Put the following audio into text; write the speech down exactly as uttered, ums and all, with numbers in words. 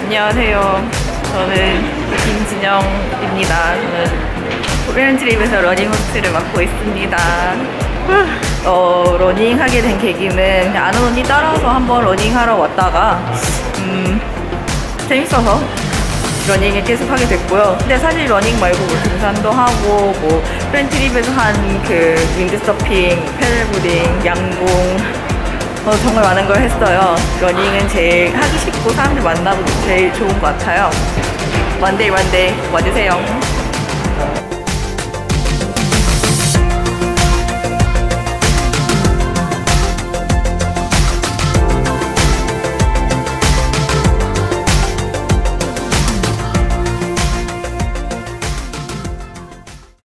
안녕하세요. 저는 김진영입니다. 저는 코리안트립에서 러닝 호스트를 맡고 있습니다. 어, 러닝하게 된 계기는 아는 언니 따라서 한번 러닝하러 왔다가 음, 재밌어서 러닝을 계속 하게 됐고요. 근데 사실 러닝 말고 뭐 등산도 하고 뭐 코리안트립에서 한 그 윈드서핑, 패들보딩, 양궁 어, 정말 많은 걸 했어요. 러닝은 제일 하기 쉽고 사람들 만나보기 제일 좋은 것 같아요. 원데이 원데이 와주세요.